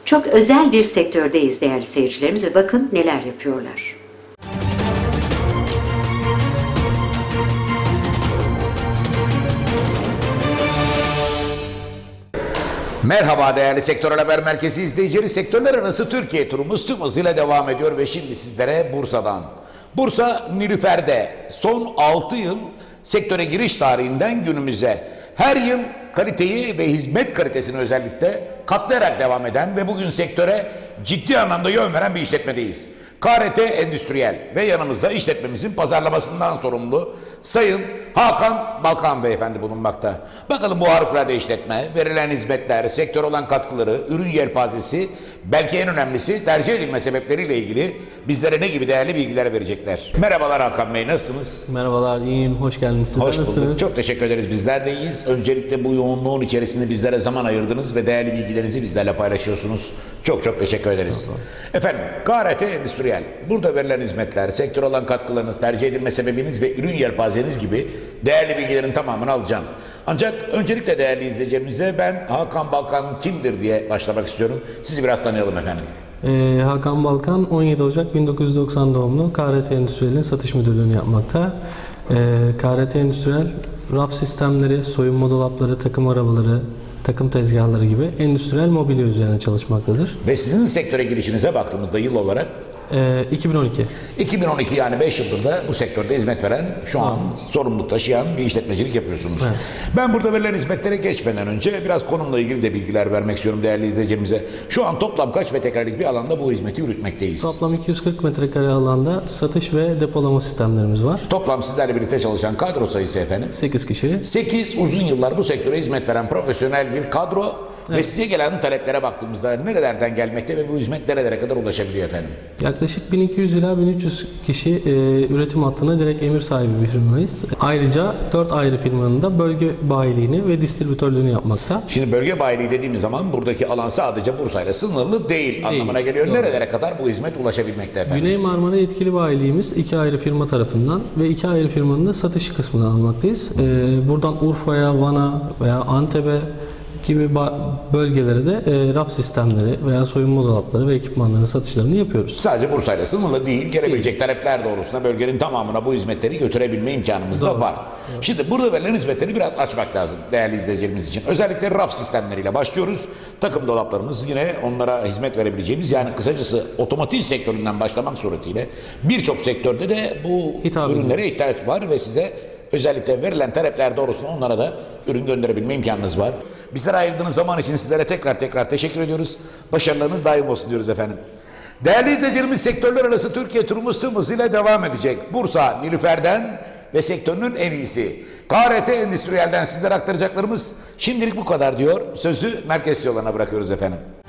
Çok özel bir sektördeyiz değerli seyircilerimiz ve bakın neler yapıyorlar. Merhaba değerli Sektör Haber Merkezi izleyicileri. Sektörler arası Türkiye turumuz tüm hızıyla devam ediyor ve şimdi sizlere Bursa'dan. Bursa Nilüfer'de son 6 yıl sektöre giriş tarihinden günümüze her yıl kaliteyi ve hizmet kalitesini özellikle katlayarak devam eden ve bugün sektöre ciddi anlamda yön veren bir işletmedeyiz. KRT Endüstriyel ve yanımızda işletmemizin pazarlamasından sorumlu Sayın Hakan Balkan Beyefendi bulunmakta. Bakalım bu harikulade işletme, verilen hizmetler, sektör olan katkıları, ürün yelpazesi, belki en önemlisi tercih edilme sebepleriyle ilgili bizlere ne gibi değerli bilgiler verecekler. Merhabalar Hakan Bey, nasılsınız? Merhabalar, iyiyim. Hoş geldiniz. Sizler Hoş bulduk. nasılsınız? Çok teşekkür ederiz. Bizler de iyiyiz. Öncelikle bu yoğunluğun içerisinde bizlere zaman ayırdınız ve değerli bilgilerinizi bizlerle paylaşıyorsunuz. Çok çok teşekkür ederiz. Efendim, KRT Endüstriyel. Burada verilen hizmetler, sektör olan katkılarınız, tercih edilme sebebiniz ve ürün yelpazeniz gibi değerli bilgilerin tamamını alacağım. Ancak öncelikle değerli izleyicilerimize ben Hakan Balkan kimdir diye başlamak istiyorum. Sizi biraz tanıyalım efendim. Hakan Balkan 17 Ocak 1990 doğumlu, KRT Endüstriyel'in satış müdürlüğünü yapmakta. KRT Endüstriyel raf sistemleri, soyunma dolapları, takım arabaları, takım tezgahları gibi endüstriyel mobilya üzerine çalışmaktadır. Ve sizin sektöre girişinize baktığımızda yıl olarak 2012. 2012 yani 5 yıldır da bu sektörde hizmet veren, şu an sorumluluk taşıyan bir işletmecilik yapıyorsunuz. Evet. Ben burada verilen hizmetlere geçmeden önce biraz konumla ilgili de bilgiler vermek istiyorum değerli izleyicilerimize. Şu an toplam kaç metrekarelik bir alanda bu hizmeti yürütmekteyiz? Toplam 240 metrekare alanda satış ve depolama sistemlerimiz var. Toplam sizlerle birlikte çalışan kadro sayısı efendim? 8 kişi. 8 uzun yıllar bu sektöre hizmet veren profesyonel bir kadro. Evet. Ve size gelen taleplere baktığımızda nerelerden gelmekte ve bu hizmet nerelere kadar ulaşabiliyor efendim? Yaklaşık 1200 ila 1300 kişi üretim hattına direkt emir sahibi bir firmayız. Ayrıca 4 ayrı firmanın da bölge bayiliğini ve distribütörlüğünü yapmakta. Şimdi bölge bayiliği dediğimiz zaman buradaki alan sadece Bursa'yla sınırlı değil anlamına geliyor. Doğru. Nerelere kadar bu hizmet ulaşabilmekte efendim? Güney Marmara yetkili bayiliğimiz 2 ayrı firma tarafından ve 2 ayrı firmanın da satış kısmını almaktayız. Buradan Urfa'ya, Van'a veya Antep'e gibi bölgelere de raf sistemleri veya soyunma dolapları ve ekipmanların satışlarını yapıyoruz. Sadece Bursa'yla sınırlı değil, gelebilecek talepler doğrultusunda bölgenin tamamına bu hizmetleri götürebilme imkanımız da var. Evet. Şimdi burada verilen hizmetleri biraz açmak lazım değerli izleyicilerimiz için. Özellikle raf sistemleriyle başlıyoruz. Takım dolaplarımız yine onlara hizmet verebileceğimiz, yani kısacası otomotiv sektöründen başlamak suretiyle birçok sektörde de bu ürünlere ihtiyaç var ve size özellikle verilen talepler doğrultusunda onlara da ürün gönderebilme imkanınız var. Bizlere ayırdığınız zaman için sizlere tekrar teşekkür ediyoruz. Başarılarınız daim olsun diyoruz efendim. Değerli izleyicilerimiz, sektörler arası Türkiye turumuz tüm hızıyla devam edecek. Bursa Nilüfer'den ve sektörünün en iyisi KRT Endüstriyel'den sizlere aktaracaklarımız şimdilik bu kadar diyor. Sözü merkez yollarına bırakıyoruz efendim.